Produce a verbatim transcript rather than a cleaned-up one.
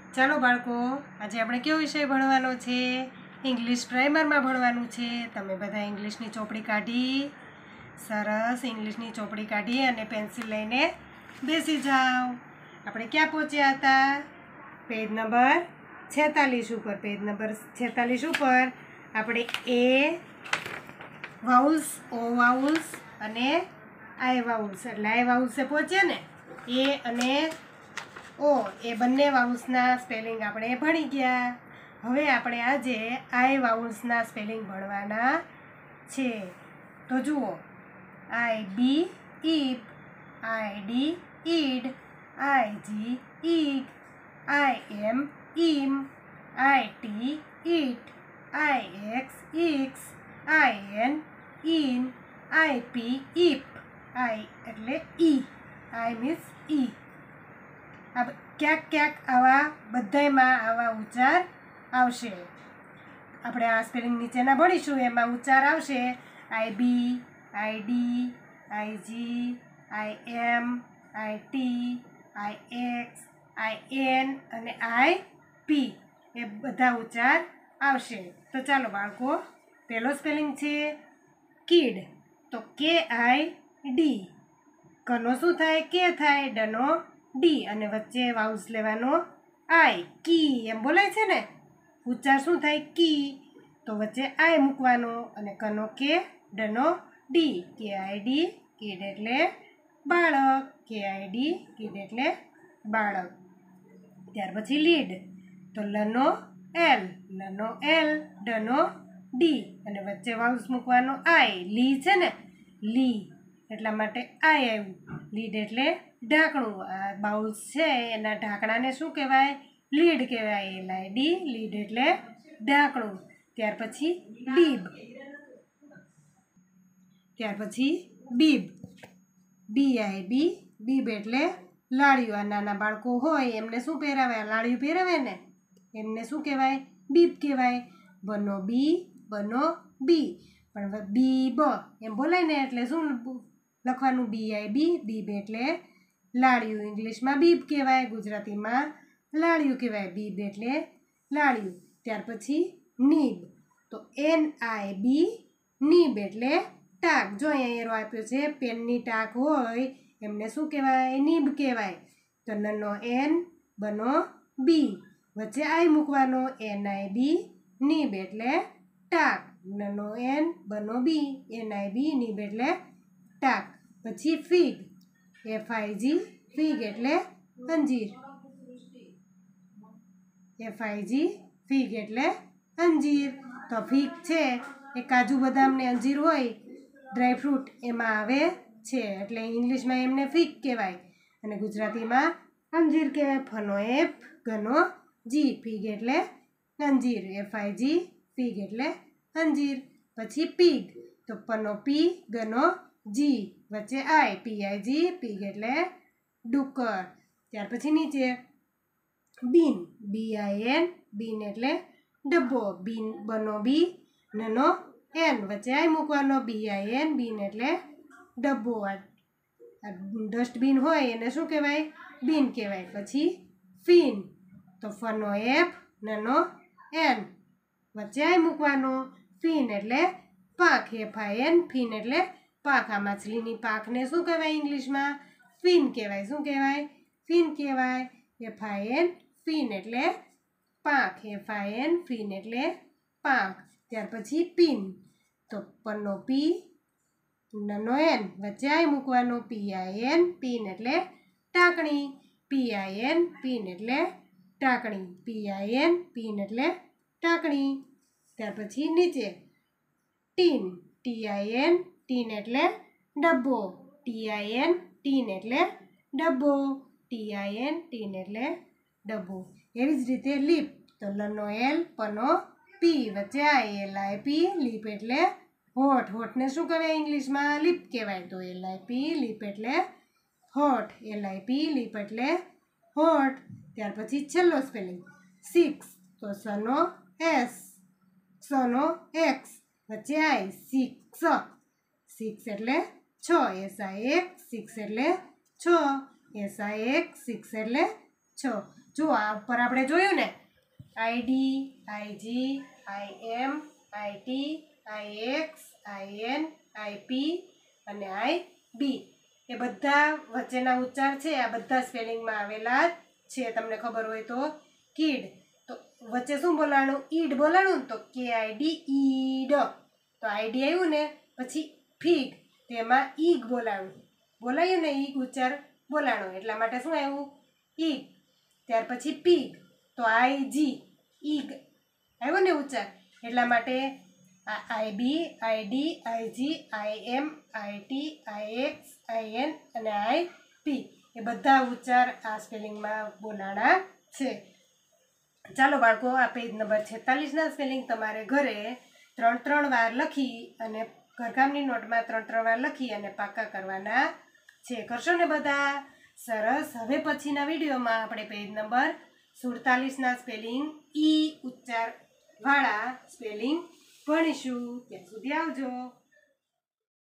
ચાલો બાળકો, આજે આપણે કયો વિષય ભણવાનો છે? ઇંગ્લિશ પ્રાઇમરમાં ભણવાનું છે. તમે બધા ઇંગ્લિશની ચોપડી કાઢી, સરસ ઇંગ્લિશની ચોપડી કાઢી અને પેન્સિલ લઈને બેસી જાઓ. આપણે ક્યાં પહોંચ્યા હતા? પેજ નંબર છેતાલીસ ઉપર. પેજ નંબર છેતાલીસ ઉપર આપણે એ વાઉલ્સ, ઓ વાઉલ્સ અને આઈ વાઉલ્સ એટલે આઈ વાઉલ્સે પહોંચ્યા ને. એ અને ઓ એ બંને વાઉલ્સના સ્પેલિંગ આપણે ભણી ગયા. હવે આપણે આજે આઈ વાઉલ્સના સ્પેલિંગ ભણવાના છે. તો જુઓ, I B ip, I D id, I G ig, I M im, I T it, I X ix, I N in, I P ip. I એટલે ઈ, આઈ મીન્સ ઈ. આ ક્યાંક ક્યાંક આવા બધાયમાં આવા ઉચ્ચાર આવશે. આપણે આ સ્પેલિંગ નીચેના ભણીશું, એમાં ઉચ્ચાર આવશે I B, I D, I G, I M, I T, I X, I N અને આઈ પી. એ બધા ઉચ્ચાર આવશે. તો ચાલો બાળકો, પહેલો સ્પેલિંગ છે કિડ. તો કે આઈ ડી. કનો શું થાય? કે થાય. ડનો ડી અને વચ્ચે વાઉલ્સ લેવાનો આઈ. કી એમ બોલાય છે ને, ઉચ્ચાર શું થાય? કી. તો વચ્ચે આઈ મૂકવાનો અને કનો કે, ડનો ડી. કે આઈ ડી, કિડ એટલે બાળક. કે આઈ ડી, કિડ એટલે બાળક. ત્યાર પછી લીડ. તો લનો એલ, લનો એલ, ડનો ડી અને વચ્ચે વાઉલ્સ મૂકવાનો આઈ. લી છે ને, લી એટલા માટે આઈ આવ્યું. લીડ એટલે ઢાંકણું. આ બાઉલ્સ છે એના ઢાંકણાને શું કહેવાય? લીડ કહેવાય. એલ આઈ ડી, લીડ એટલે ઢાંકણું. ત્યાર પછી બીબ. ત્યાર પછી બીબ, બી આઈ બી, બીબ એટલે લાળિયું. આ નાના બાળકો હોય એમને શું પહેરાવે? લાળિયું પહેરાવે ને, એમને શું કહેવાય? બીબ કહેવાય. બનો બી, બનો બી. પણ બી બ એમ બોલાય ને, એટલે શું લખવાનું? બી આઈ બી, બીબ એટલે લાળિયું. ઇંગ્લિશમાં બીબ કહેવાય, ગુજરાતીમાં લાળિયું કહેવાય. બીબ એટલે લાળિયું. ત્યાર પછી નીબ. તો એન આઈ બી, નીબ એટલે ટાંક. જો અહીંયા એરો આપ્યો છે, પેનની ટાંક હોય એમને શું કહેવાય? નીબ કહેવાય. તો નનો એન, બનો બી, વચ્ચે આઈ મૂકવાનો. એન આઈ બી, નીબ એટલે ટાંક. નનો એન, બનો બી, એન આઈ બી, નીબ એટલે ટાંક. પછી fig, F I G, fig એટલે અંજીર. એફ આઈ જી, ફિગ એટલે અંજીર. તો ફિગ છે એ કાજુ બદામ ને અંજીર હોય, ડ્રાયફ્રૂટ એમાં આવે છે, એટલે ઇંગ્લિશમાં એમને ફિગ કહેવાય અને ગુજરાતીમાં અંજીર કહેવાય. ફનો એફ, ગનો જી, ફિગ એટલે અંજીર. એફ આઈ જી, ફિગ એટલે અંજીર. પછી પીગ. તો પનો પી, ગનો જી, વચ્ચે આઈ. પી આઈ જી, પીગ એટલે ડુક્કર. ત્યાર પછી નીચે બીન, બી આઈ એન, બીન એટલે ડબ્બો. બીન, બનો બી, નનો એન, વચ્ચે આઈ મૂકવાનો. બી આઈ એન, બીન એટલે ડબ્બો. ડસ્ટબીન હોય એને શું કહેવાય? બીન કહેવાય. પછી ફીન. તો ફનો એફ, નનો એન, વચ્ચે આઈ મૂકવાનો. ફીન એટલે પાંખ. એફ આઈ એન, ફીન એટલે પાંખ. આ માછલીની પાંખને શું કહેવાય ઇંગ્લિશમાં? ફીન કહેવાય. શું કહેવાય? ફીન કહેવાય. એફ આઈ એન, ફીન એટલે પાંખ. એફ આઈ એન, ફીન એટલે પાંખ. ત્યાર પછી પીન. તો પનો પી, નનો એન, વચ્ચે આઈ મૂકવાનો. પી આઈ એન, પીન એટલે ટાંકણી. પી આઈ એન, પીન એટલે ટાંકણી. પી આઈ એન, પીન એટલે ટાંકણી. ત્યાર પછી નીચે tin, T I N, tin એટલે ડબ્બો. ટી આઈ એન, ટીન એટલે ડબ્બો. ટી આઈ એન, ટીન એટલે ડબ્બો. એવી જ રીતે લીપ. તો લનો એલ, પનો પી, વચ્ચે આઈ. એલ આઈ પી, લીપ એટલે હોઠ. હોઠને શું કહેવાય ઇંગ્લિશમાં? લીપ કહેવાય. તો એલ આઈ પી, લીપ એટલે હોઠ. એલ આઈ પી, લીપ એટલે હોઠ. ત્યાર પછી છેલ્લો સ્પેલિંગ સિક્સ. તો સનો એસ, સનો એક્સ, વચ્ચે આઈ. સિક્સ, સિક્સ એટલે છ. એસ આઈ એક્સ, સિક્સ એટલે છ. એસ આઈ એક્સ, સિક્સ એટલે છ. જો આ ઉપર આપણે જોયું ને I D I G I M I T I X I N I P અને આઈ બી એ બધા વચ્ચેના ઉચ્ચાર છે આ બધા સ્પેલિંગમાં આવેલા છે. તમને ખબર હોય તો કીડ તો વચ્ચે શું બોલાણું ઈડ બોલાણું તો કે આઈ ડી ઈડ તો આઈડી આવ્યું ને પછી ફીગ તેમાં ઈગ બોલાણું બોલાયું ને ઈગ ઉચ્ચાર બોલાણો એટલા માટે શું આવ્યું ઈગ. ત્યાર પછી પીગ તો આઈ જી ઈગ આવ્યો ને ઉચ્ચાર એટલા માટે I B I D I G I M I T I X I N અને આઈ પી એ બધા ઉચ્ચાર આ સ્પેલિંગમાં બોલાણા છે. ચાલો બાળકો આ પેજ નંબર છેતાલીસના સ્પેલિંગ તમારે ઘરે ત્રણ ત્રણ વાર લખી અને ઘરકામની નોટમાં ત્રણ ત્રણ વાર લખી અને પાકા કરવાના છે. કરશો ને બધા? સરસ. હવે પછીના વિડીયોમાં આપણે પેજ નંબર સુડતાલીસના સ્પેલિંગ ઈ ઉચ્ચાર વાળા સ્પેલિંગ ભણીશું. ત્યાં સુધી આવજો.